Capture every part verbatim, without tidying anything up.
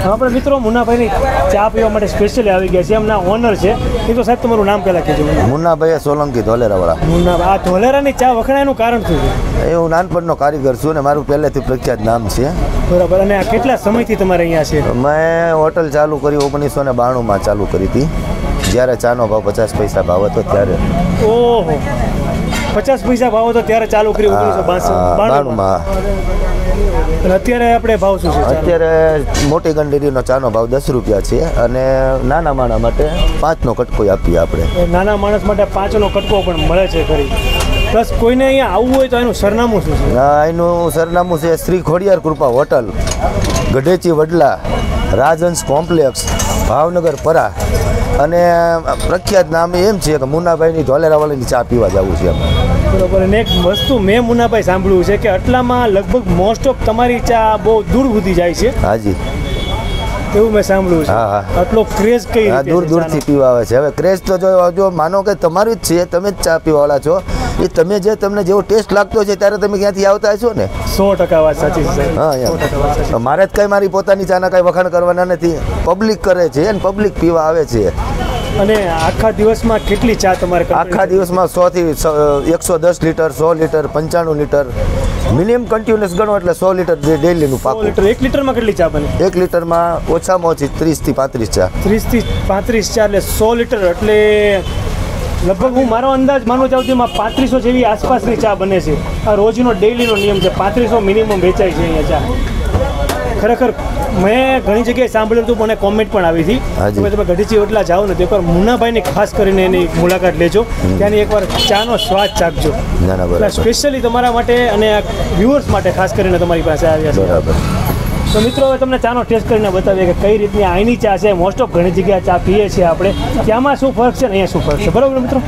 આપણે મિત્રો મુન્નાભાઈની ચા પીવા માટે સ્પેશિયલી આવી ગયા છે. એમના ઓનર છે. એ તો સાહેબ તમારું નામ પહેલાં કહેજો. મુન્નાભાઈ સોલંકી ધોલેરાવાળા. મુન્નાભાઈ, આ ધોલેરાની ચા વખણાયનું કારણ શું છે? એ હું નાનપણનો કારીગર છું ને મારું પહેલેથી પ્રખ્યાત નામ છે. બરાબર. અને આ કેટલા સમયથી તમારે અહીંયા છે? મેં હોટલ ચાલુ કરી ઓગણીસો ને બાણુંમાં ચાલુ કરી હતી, જ્યારે ચાનો ભાવ પચાસ પૈસા ભાવ હતો ત્યારે. ઓહો, પચાસ પૈસા ભાવ હતો ત્યારે ચાલુ કરી ઓગણીસો બાણુંમાં. અત્યારે આપણે ભાવ શું છે? અત્યારે મોટી ગંડેરીનો ચાનો ભાવ દસ રૂપિયા છે અને નાના માણસ માટે પાંચનો કટકો આપીએ આપણે. નાના માણસ માટે પાંચનો કટકો પણ મળે છે ખરી. પ્લસ કોઈને અહીંયા આવવું હોય તો એનું સરનામું શું છે? એનું સરનામું છે શ્રી ખોડિયાર કૃપા હોટલ, ગઢેચી વડલા, રાજહંસ કોમ્પ્લેક્સ, ભાવનગર પરા. અને પ્રખ્યાત નામ એમ છે કે મુન્નાભાઈની ધોલેરાવાળાની ચા પીવા જવું છે. બરોબર. અને એક વસ્તુ મેં મુન્નાભાઈ સાંભળ્યું છે કે આટલામાં લગભગ મોસ્ટ ઓફ તમારી ચા બહુ દૂર સુધી જાય છે. હાજી, એવું મેં સાંભળ્યું છે. હા હા, આટલો ક્રેઝ કઈ રીતે? દૂર દૂરથી પીવા આવે છે. હવે ક્રેઝ તો જો જો માનો કે તમારું જ છે, તમે જ ચા પીવાવાળા છો, એ તમે જે તમને જેવો ટેસ્ટ લાગતો છે ત્યારે તમે ક્યાંથી આવતા હશો ને. સો ટકા વાત સાચી છે. હા યાર, મારે જ કઈ મારી પોતાની ચાના કઈ વખાણ કરવાના નથી. પબ્લિક કરે છે અને પબ્લિક પીવા આવે છે. અને આખા દિવસમાં કેટલી ચા તમારે? આખા દિવસમાં સો થી એકસો દસ લીટર, સો લીટર, પંચાણું લીટર મિનિમમ કન્ટિન્યુઅસ ગણો એટલે સો લીટર ડેલીનું પાકું. લીટર એક લીટરમાં કેટલી ચા બને? એક લીટરમાં ઓછામાં ઓછી ત્રીસ થી પાંત્રીસ ચા. ત્રીસ થી પાંત્રીસ ચા એટલે સો લીટર એટલે લગભગ હું મારો અંદાજ માનું છું તેમાં પાંત્રીસો જેવી આસપાસની ચા બને છે. આ રોજનો ડેલીનો નિયમ છે. પાંત્રીસો મિનિમમ વેચાય છે અહીંયા ચા. ખરેખર મેં ઘણી જગ્યાએ સાંભળ્યું હતું, મને કોમેન્ટ પણ આવી હતી. તમે તમે ગઢેચી વડલા જાઓ ને તો એકવાર મુન્નાભાઈની ખાસ કરીને એની મુલાકાત લેજો. ત્યાંની એકવાર ચાનો સ્વાદ ચાખજો. એટલે સ્પેશિયલી તમારા માટે અને વ્યુઅર્સ માટે ખાસ કરીને તમારી પાસે આવ્યા છે. તો મિત્રો હવે તમને ચાનો ટેસ્ટ કરીને બતાવીએ કે કઈ રીતની આઈની ચા છે. મોસ્ટ ઓફ ઘણી જગ્યાએ ચા પીએ છીએ આપણે, ત્યાંમાં શું ફરક છે ને અહીંયા શું ફરક છે. બરાબર મિત્રો?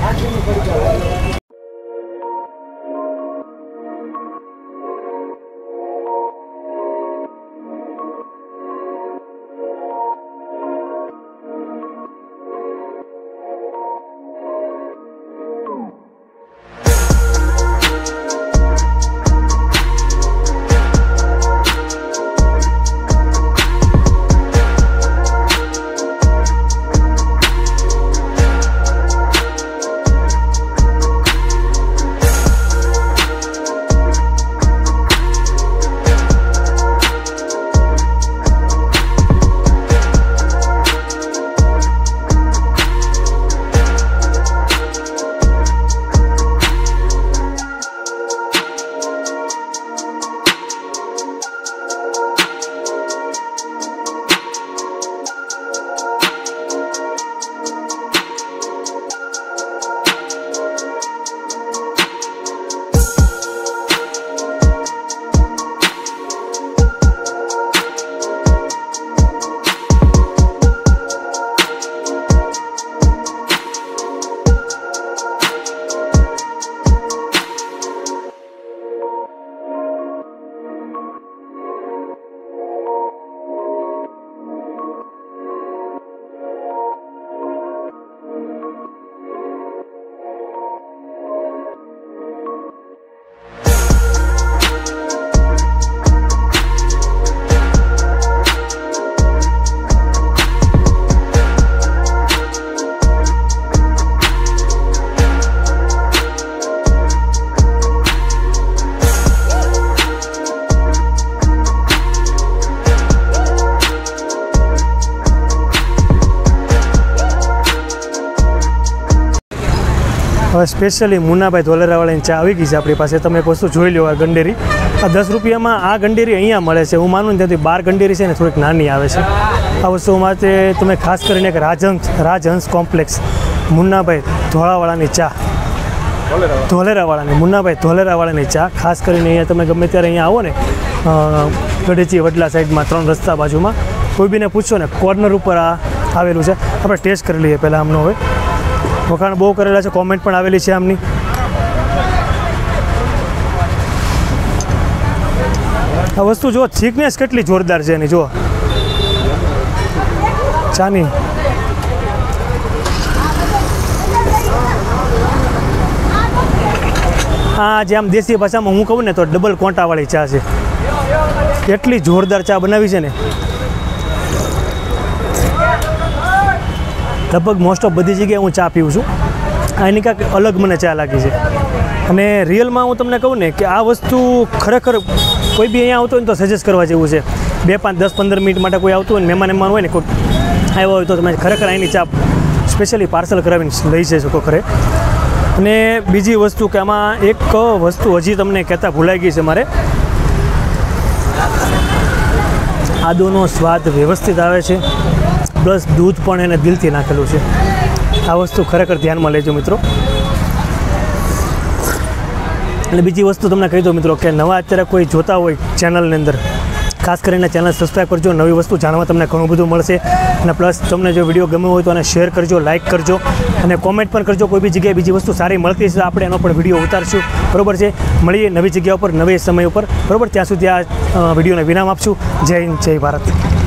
હવે સ્પેશિયલી મુન્નાભાઈ ધોલેરાવાળાની ચા આવી ગઈ છે આપણી પાસે. તમે એક વસ્તુ જોઈ લો, આ ગંડેરી આ દસ રૂપિયામાં આ ગંડેરી અહીંયા મળે છે. હું માનું ને ત્યાંથી બાર ગંડેરી છે ને થોડીક નાની આવે છે. આ વસ્તુ માટે તમે ખાસ કરીને એક રાજહંસ રાજહંસ કોમ્પ્લેક્સ મુન્નાભાઈ ધોળાવાળાની ચા ધોલેરાવાળાની મુન્નાભાઈ ધોલેરાવાળાની ચા ખાસ કરીને અહીંયા તમે ગમે ત્યારે અહીંયા આવો ને ગઢેચી વડલા સાઈડમાં ત્રણ રસ્તા બાજુમાં કોઈ બીને પૂછો ને કોર્નર ઉપર આ આવેલું છે. આપણે ટેસ્ટ કરી લઈએ પહેલાં આમનો. હવે વખાણ બહુ કરેલા છે, કોમેન્ટ પણ આવેલી છે આમની. આ વસ્તુ જો થિકનેસ કેટલી જોરદાર છે એની, જો ચાની. આ જે આમ દેશી ભાષામાં હું કહું ને તો ડબલ કોંટાવાળી ચા છે. એટલી જોરદાર ચા બનાવી છે ને. લગભગ મોસ્ટ ઓફ બધી જગ્યાએ હું ચા પીઉં છું. આ એની કાંઈક અલગ મને ચા લાગી છે. અને રિયલમાં હું તમને કહું ને કે આ વસ્તુ ખરેખર કોઈ બી અહીંયા આવતો હોય ને તો સજેસ્ટ કરવા જેવું છે. બે પાંચ દસ પંદર મિનિટ માટે કોઈ આવતું હોય ને મહેમાન મહેમાન હોય ને કોઈ આવ્યો હોય તો તમે ખરેખર અહીંની ચા સ્પેશિયલી પાર્સલ કરાવીને લઈ જઈ શકો ખરે. અને બીજી વસ્તુ કે આમાં એક વસ્તુ હજી તમને કહેતા ભૂલાઈ ગઈ છે મારે. આદુનો સ્વાદ વ્યવસ્થિત આવે છે, પ્લસ દૂધ પણ એને દિલથી નાખેલું છે. આ વસ્તુ ખરેખર ધ્યાનમાં લેજો મિત્રો. અને બીજી વસ્તુ તમને કહી દો મિત્રો કે નવા અત્યારે કોઈ જોતા હોય ચેનલની અંદર, ખાસ કરીને ચેનલ સબસ્ક્રાઈબ કરજો. નવી વસ્તુ જાણવા તમને ઘણું બધું મળશે. અને પ્લસ તમને જો વિડીયો ગમ્યો હોય તો એને શેર કરજો, લાઇક કરજો અને કોમેન્ટ પણ કરજો. કોઈ બી જગ્યાએ બીજી વસ્તુ સારી મળતી છે આપણે એનો પણ વિડીયો ઉતારશું. બરાબર છે. મળીએ નવી જગ્યા ઉપર, નવી સમય ઉપર. બરાબર, ત્યાં સુધી આ વિડીયોને વિરામ આપશું. જય હિન્દ, જય ભારત.